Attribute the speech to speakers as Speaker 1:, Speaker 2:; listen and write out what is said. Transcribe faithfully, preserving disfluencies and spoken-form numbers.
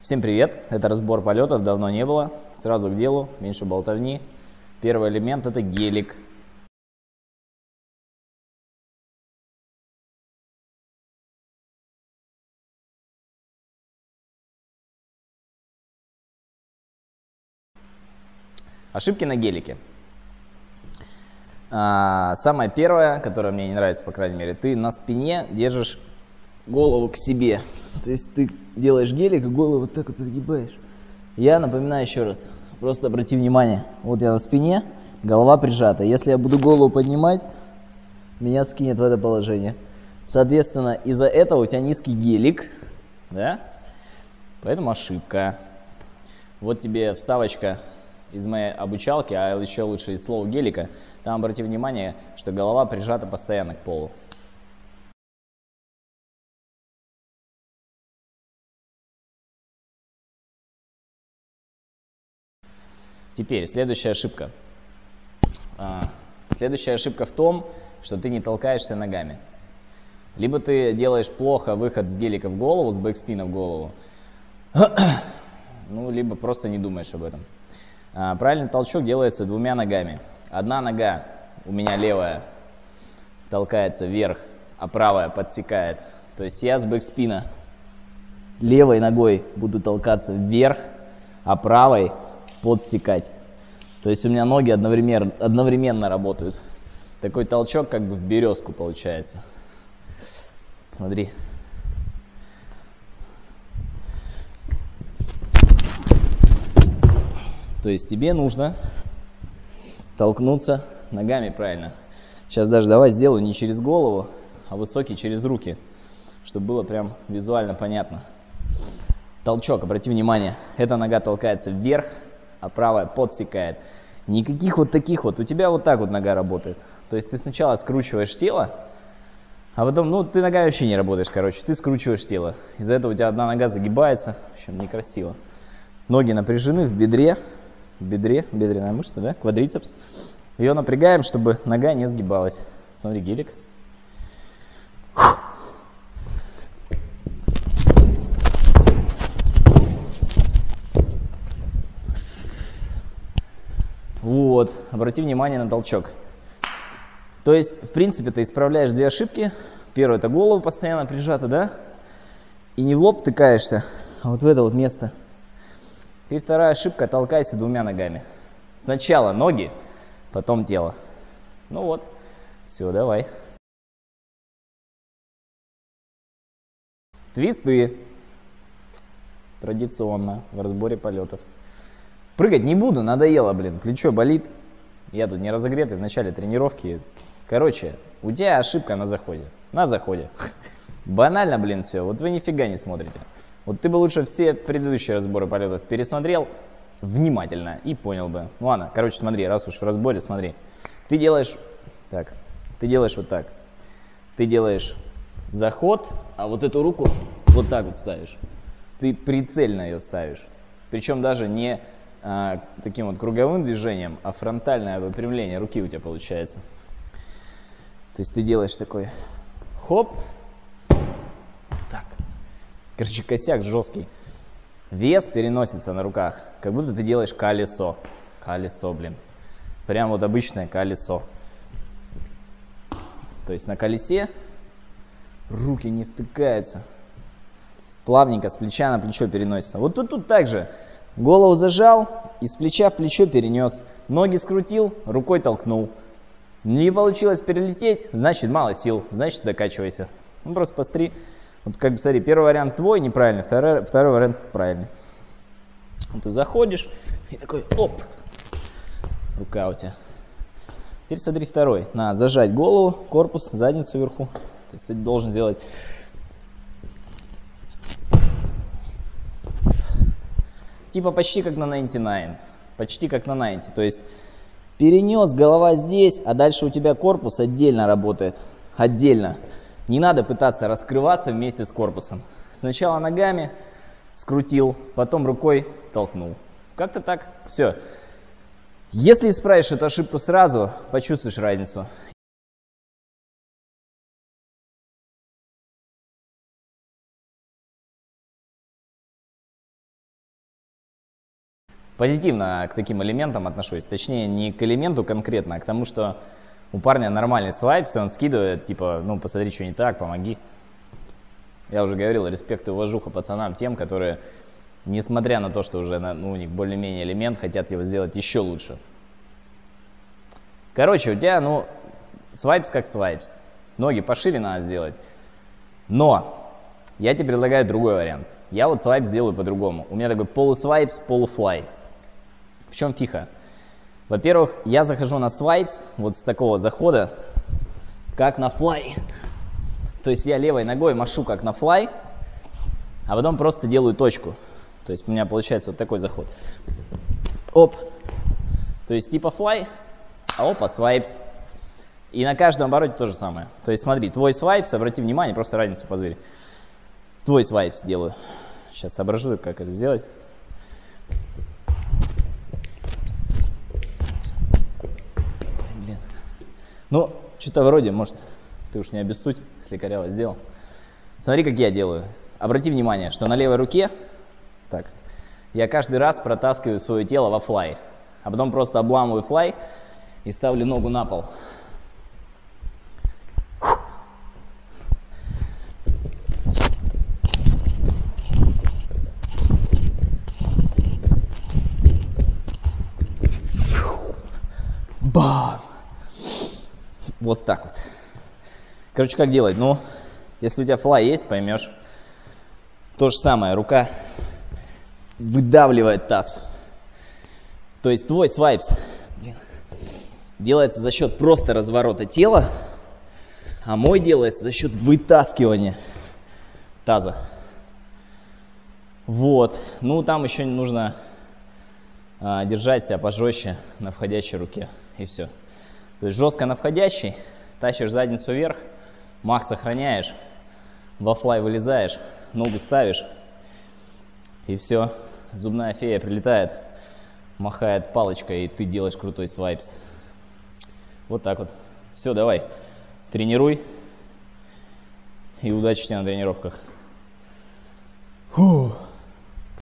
Speaker 1: Всем привет! Это разбор полетов, давно не было. Сразу к делу, меньше болтовни. Первый элемент — это гелик. Ошибки на гелике. А, самое первое, которое мне не нравится, по крайней мере, ты на спине держишь голову к себе. То есть ты делаешь гелик и голову вот так вот отгибаешь. Я напоминаю еще раз, просто обрати внимание, вот я на спине, голова прижата. Если я буду голову поднимать, меня скинет в это положение. Соответственно, из-за этого у тебя низкий гелик, да? Поэтому ошибка. Вот тебе вставочка из моей обучалки, а еще лучше из слова гелика. Там обрати внимание, что голова прижата постоянно к полу. Теперь следующая ошибка. А, следующая ошибка в том, что ты не толкаешься ногами. Либо ты делаешь плохо выход с гелика в голову, с бэкспина в голову, ну, либо просто не думаешь об этом. А, правильный толчок делается двумя ногами. Одна нога, у меня левая, толкается вверх, а правая подсекает. То есть я с бэкспина левой ногой буду толкаться вверх, а правой подсекать. То есть у меня ноги одновременно, одновременно работают. Такой толчок как бы в березку получается. Смотри. То есть тебе нужно толкнуться ногами правильно. Сейчас даже давай сделаю не через голову, а высокий через руки, чтобы было прям визуально понятно. Толчок, обрати внимание, эта нога толкается вверх, а правая подсекает. Никаких вот таких вот, у тебя вот так вот нога работает. То есть ты сначала скручиваешь тело, а потом, ну, ты ногой вообще не работаешь, короче, ты скручиваешь тело. Из-за этого у тебя одна нога загибается, в общем, некрасиво. Ноги напряжены в бедре, в бедре, бедренная мышца, да, квадрицепс. Ее напрягаем, чтобы нога не сгибалась. Смотри, гелик. Вот, обрати внимание на толчок. То есть, в принципе, ты исправляешь две ошибки. Первое — это голову постоянно прижата, да? И не в лоб втыкаешься, а вот в это вот место. И вторая ошибка — толкайся двумя ногами. Сначала ноги, потом тело. Ну вот, все, давай. Твисты. Традиционно в разборе полетов. Прыгать не буду, надоело, блин, плечо болит. Я тут не разогретый в начале тренировки. Короче, у тебя ошибка на заходе. На заходе. Банально, блин, все. Вот вы нифига не смотрите. Вот ты бы лучше все предыдущие разборы полетов пересмотрел внимательно и понял бы. Ну ладно, короче, смотри, раз уж в разборе, смотри. Ты делаешь так, ты делаешь вот так. Ты делаешь заход, а вот эту руку вот так вот ставишь. Ты прицельно ее ставишь. Причем даже не а, таким вот круговым движением, а фронтальное выпрямление руки у тебя получается. То есть ты делаешь такой хоп, так. Короче, косяк жесткий. Вес переносится на руках, как будто ты делаешь колесо. Колесо, блин. Прям вот обычное колесо. То есть на колесе руки не втыкаются. Плавненько с плеча на плечо переносится. Вот тут, тут также. Голову зажал и с плеча в плечо перенес. Ноги скрутил, рукой толкнул. Не получилось перелететь, значит мало сил, значит докачивайся. Ну просто посмотри. Вот как бы смотри, первый вариант твой неправильный, второй, второй вариант правильный. Вот ты заходишь и такой оп, рука у тебя. Теперь смотри второй. Надо зажать голову, корпус, задницу вверху. То есть ты должен сделать типа почти как на девяносто девять. Почти как на девяносто. То есть перенес, голова здесь, а дальше у тебя корпус отдельно работает. Отдельно. Не надо пытаться раскрываться вместе с корпусом. Сначала ногами скрутил, потом рукой толкнул. Как-то так. Все. Если исправишь эту ошибку сразу, почувствуешь разницу. позитивно к таким элементам отношусь. Точнее, не к элементу конкретно, а к тому, что у парня нормальный свайпс, и он скидывает, типа, ну, посмотри, что не так, помоги. Я уже говорил, респект и уважуха пацанам тем, которые, несмотря на то, что уже ну, у них более-менее элемент, хотят его сделать еще лучше. Короче, у тебя, ну, свайпс как свайпс. Ноги пошире надо сделать. Но я тебе предлагаю другой вариант. Я вот свайпс сделаю по-другому. У меня такой полусвайпс, полуфлай. В чем фиха? Во-первых, я захожу на свайпс вот с такого захода, как на флай. То есть я левой ногой машу как на флай, а потом просто делаю точку. То есть у меня получается вот такой заход. Оп. То есть типа флай, а опа, свайпс. И на каждом обороте то же самое. То есть смотри, твой свайпс, обрати внимание, просто разницу позырь. Твой свайпс делаю. Сейчас соображу, как это сделать. Блин. Ну, что-то вроде, может, ты уж не обессудь, если коряво сделал. Смотри, как я делаю. Обрати внимание, что на левой руке, так, я каждый раз протаскиваю свое тело во флай, а потом просто обламываю флай и ставлю ногу на пол. Бам! Вот так вот. Короче, как делать? Ну, если у тебя флай есть, поймешь. То же самое, рука выдавливает таз. То есть твой свайпс делается за счет просто разворота тела, а мой делается за счет вытаскивания таза. Вот. Ну, там еще нужно а, держать себя пожестче на входящей руке. И все. То есть жестко на входящей, тащишь задницу вверх, мах сохраняешь, во флай вылезаешь, ногу ставишь, и все. Зубная фея прилетает, махает палочкой, и ты делаешь крутой свайпс. Вот так вот. Все, давай, тренируй, и удачи тебе на тренировках. Фух.